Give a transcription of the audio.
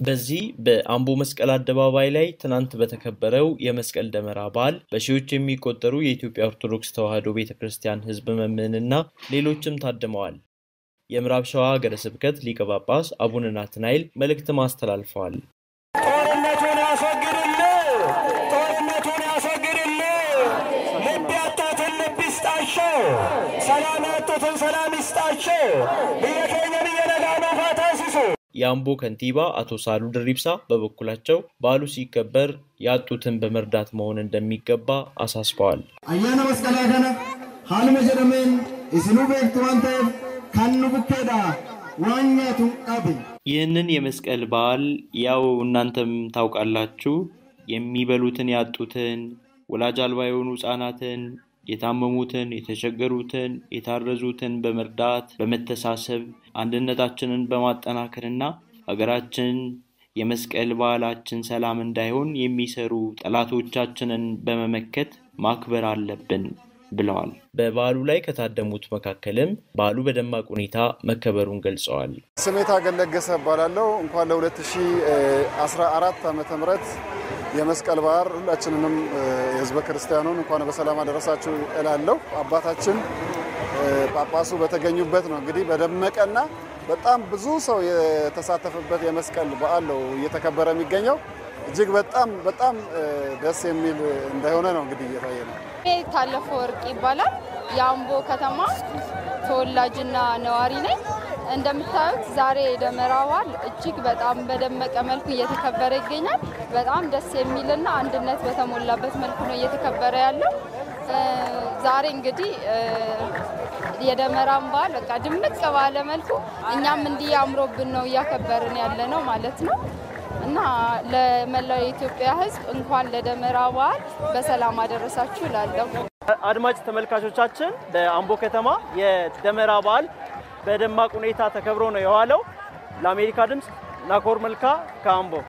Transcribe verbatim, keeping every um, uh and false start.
በዚህ በአምቦ መስቀል አደባባይ ላይ ትናንት በተከበረው የመስቀል ደመራ በዓል በሺዎች የሚቆጠሩ የኢትዮጵያ ኦርቶዶክስ ተዋሕዶ ቤተክርስቲያን ሕዝብ መምህራንና ሌሎችም ታድመዋል። የምዕራብ ሸዋ ሀገረ ስብከት ሊቀ ጳጳስ አቡነ ናትናኤል መልእክት ማስተላለፈዋል። ጦርነቱን ያስወግድልን፣ ጦርነቱን ያስወግድልን፣ ልብ ያጣትን ልብ ይስጣቸው፣ ሰላም ያጡትን ሰላም ይስጣቸው፣ ብየከኛ ብየነጋኖ ፋታሲሱ የአምቦ ከንቲባ አቶ ሳሉ ድሪብሳ በበኩላቸው በዓሉ ሲከበር ያጡትን በመርዳት መሆን እንደሚገባ አሳስበዋል። አያና መስቀል ያገና ሐልመ ጀረመን እስኑ በክቷንተ ካኑ ብከዳ ዋኛቱ አብ ይህንን የመስቀል በዓል ያው እናንተም ታውቃላችሁ የሚበሉትን ያጡትን ወላጅ አልባ የሆኑ ሕፃናትን የታመሙትን የተቸገሩትን የታረዙትን በመርዳት በመተሳሰብ አንድነታችንን በማጠናከርና ሀገራችን የመስቀል በዓላችን ሰላም እንዳይሆን የሚሰሩ ጠላቶቻችንን በመመከት ማክበር አለብን ብለዋል። በበዓሉ ላይ ከታደሙት መካከልም በዓሉ በደማቅ ሁኔታ መከበሩን ገልጸዋል። ስሜታ ገለገሰ ባላለው እንኳን ለ2014 ዓመተ ምህረት የመስቀል በዓል ሁላችንንም የሕዝበ ክርስቲያኑን እንኳን በሰላም አደረሳችሁ እላለሁ። አባታችን ጳጳሱ በተገኙበት ነው እንግዲህ በደመቀና በጣም ብዙ ሰው የተሳተፈበት የመስቀል በዓል ነው እየተከበረ የሚገኘው። እጅግ በጣም በጣም ደስ የሚል እንደሆነ ነው እንግዲህ እየታየ ነው። ታለፈው ወርቅ ይባላል። የአምቦ ከተማ ተወላጅና ነዋሪ ነኝ። እንደምታዩት ዛሬ ደመራ በዓል እጅግ በጣም በደመቀ መልኩ እየተከበረ ይገኛል። በጣም ደስ የሚልና አንድነት በተሞላበት መልኩ ነው እየተከበረ ያለው። ዛሬ እንግዲህ የደመራን በዓል በቃ ድምቅ ባለ መልኩ እኛም እንዲህ አምሮብን ነው እያከበርን ያለ ነው ማለት ነው። እና ለመላው የኢትዮጵያ ሕዝብ እንኳን ለደመራ በዓል በሰላም አደረሳችሁ እላለሁ። አድማጭ ተመልካቾቻችን በአምቦ ከተማ የደመራ በዓል በደማቅ ሁኔታ ተከብሮ ነው የዋለው። ለአሜሪካ ድምጽ ናኮር መልካ ከአምቦ